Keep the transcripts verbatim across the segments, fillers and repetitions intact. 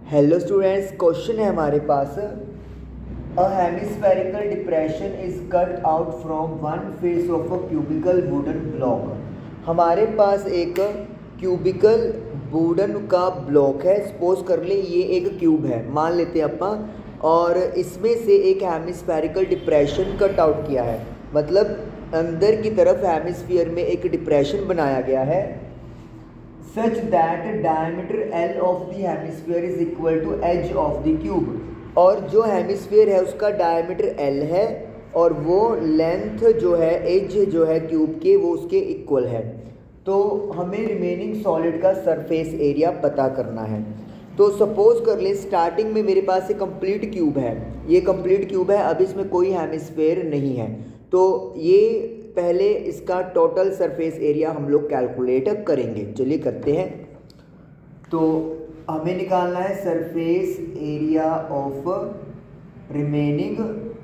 Hello students, question है हमारे पास। A hemispherical depression is cut out from one face of a cubical wooden block. हमारे पास एक क्यूबिकल वुडन का ब्लॉक है। सपोज कर ले ये एक क्यूब है, मान लेते हैं अपन, और इसमें से एक हेमिस्फेरिकल डिप्रेशन कट आउट किया है, मतलब अंदर की तरफ हेमिस्फीयर में एक डिप्रेशन बनाया गया है, such that diameter L of the hemisphere is equal to edge of the cube। और जो हेमिस्फीयर है उसका डायमीटर L है और वो लेंथ जो है, एज जो है क्यूब के, वो उसके इक्वल है। तो हमें रिमेनिंग सॉलिड का सरफेस एरिया पता करना है। तो सपोज कर ले स्टार्टिंग में मेरे पास एक कंप्लीट क्यूब है, ये कंप्लीट क्यूब है, अब इसमें कोई हेमिस्फीयर नहीं है। तो ये पहले इसका टोटल सरफेस एरिया हम लोग कैलकुलेट करेंगे। चलिए करते हैं। तो हमें निकालना है surface area of remaining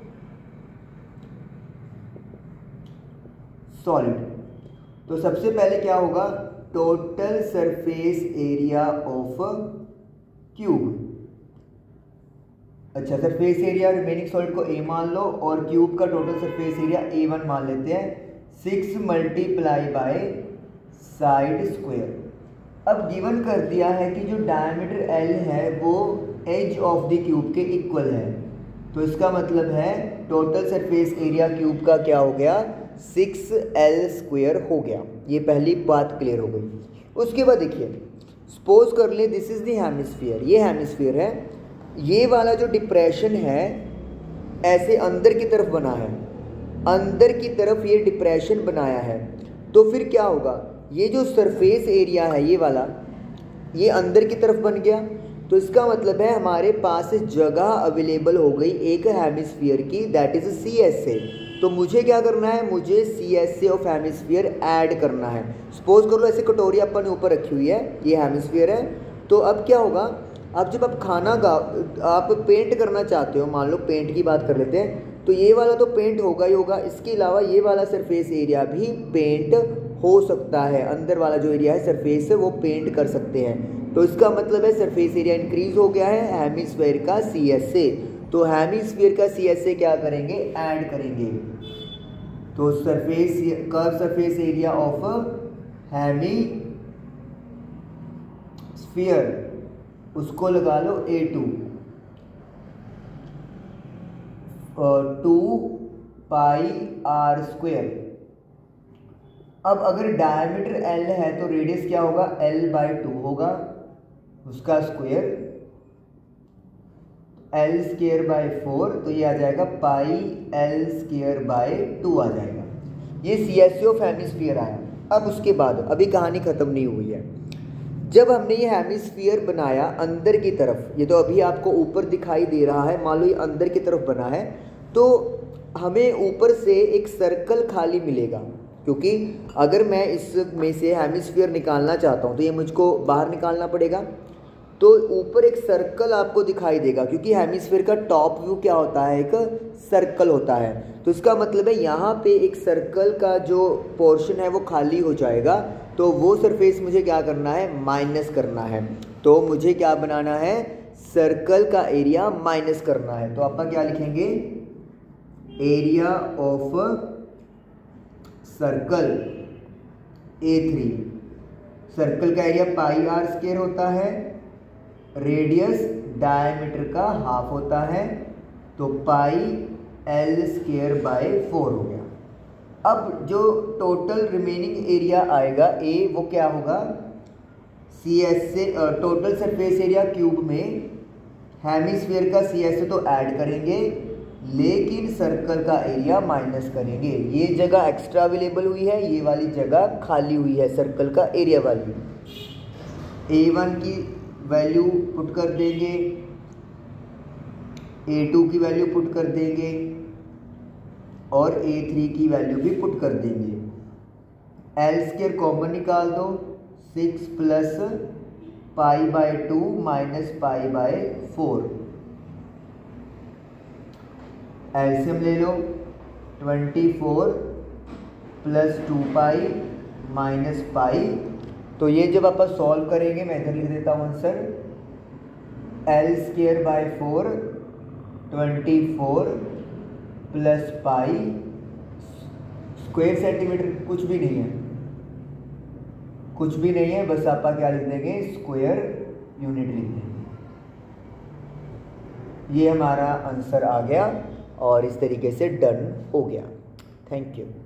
solid. तो सबसे पहले क्या होगा, total surface area of cube. अच्छा, सरफेस एरिया रिमेनिंग सॉलिड को ए मान लो और क्यूब का total surface area a one मान लेते हैं। Six multiply by side square. अब गिवन कर दिया है कि जो डायमीटर एल है वो एज ऑफ द क्यूब के इक्वल है। तो इसका मतलब है टोटल सरफेस एरिया क्यूब का क्या हो गया, सिक्स एल स्क्वायर हो गया। ये पहली बात क्लियर हो गई। उसके बाद देखिए, सपोज कर ले दिस इज द हेमिस्फीयर, ये हेमिस्फीयर है, ये वाला जो डिप्रेशन है ऐसे अंदर की तरफ बना है, अंदर की तरफ ये डिप्रेशन बनाया है। तो फिर क्या होगा, ये जो सरफेस एरिया है ये वाला, ये अंदर की तरफ बन गया। तो इसका मतलब है हमारे पास जगह अवेलेबल हो गई एक हेमिस्फीयर की, that is C S A. तो मुझे क्या करना है, मुझे C S A of hemisphere add करना है। सपोज कर लो ऐसे कटोरी अपन ने ऊपर रखी हुई है, ये हेमिस्फीयर है। तो अब क्या होगा, अब जब आप खाना गा आप पेंट करना चाहते हो, मान लो पेंट की बात कर लेते हैं, तो ये वाला तो पेंट होगा ही होगा, इसके अलावा ये वाला सरफेस एरिया भी पेंट हो सकता है। अंदर वाला जो एरिया है सरफेस से वो पेंट कर सकते हैं। तो इसका मतलब है सरफेस एरिया इंक्रीज हो गया है हेमिस्फीयर का सी एस ए। तो हेमिस्फीयर का सी एस ए क्या करेंगे, ऐड करेंगे। तो surface curve surface area of hemisphere उसको लगा लो a two, two pi r square. अब अगर डायमीटर एल है तो रेडियस क्या होगा, एल बाई टू होगा, उसका square, l square by four, तो ये आ जाएगा pi l square by two आ जाएगा। ये C S A of hemisphere आया। अब उसके बाद अभी कहानी खत्म नहीं हुई है। जब हमने ये हेमिस्फीयर बनाया अंदर की तरफ, ये तो अभी आपको ऊपर दिखाई दे रहा है, मान लो ये अंदर की तरफ बना है, तो हमें ऊपर से एक सर्कल खाली मिलेगा, क्योंकि अगर मैं इसमें से हेमिस्फीयर निकालना चाहता हूँ तो ये मुझको बाहर निकालना पड़ेगा। तो ऊपर एक सर्कल आपको दिखाई देगा, क्योंकि हेमिस्फीयर का टॉप व्यू क्या होता है, एक सर्कल होता है। तो इसका मतलब है यहाँ पे एक सर्कल का जो पोर्शन है वो खाली हो जाएगा। तो वो सरफेस मुझे क्या करना है, माइनस करना है। तो मुझे क्या बनाना है, सर्कल का एरिया माइनस करना है। तो आप क्या लिखेंगे, area of circle a three. Circle का एरिया पाई आर स्क्वायर होता है, रेडियस डायमीटर का हाफ होता है, तो pi l square by four हो गया। अब जो टोटल रिमेनिंग एरिया आएगा ए, वो क्या होगा, C S A total surface area cube में हेमिस्फीयर का सी एस ए तो ऐड करेंगे, लेकिन सर्कल का एरिया माइनस करेंगे। ये जगह एक्स्ट्रा अवेलेबल हुई है, ये वाली जगह खाली हुई है सर्कल का एरिया वाली। ए वन की वैल्यू पुट कर देंगे, ए टू की वैल्यू पुट कर देंगे और ए थ्री की वैल्यू भी पुट कर देंगे। एल स्क्वायर कॉमन निकाल दो, six plus pi by two minus pi by four. LCM ले लो, twenty four plus two pi minus pi. तो ये जब आप सॉल्व करेंगे, मैं इधर लिख देता हूँ answer, l square by four twenty four plus pi square centimetre कुछ भी नहीं है, कुछ भी नहीं है, बस आप क्या लिख देंगे स्क्वायर यूनिट लिख देंगे। ये हमारा आंसर आ गया और इस तरीके से डन हो गया। Thank you.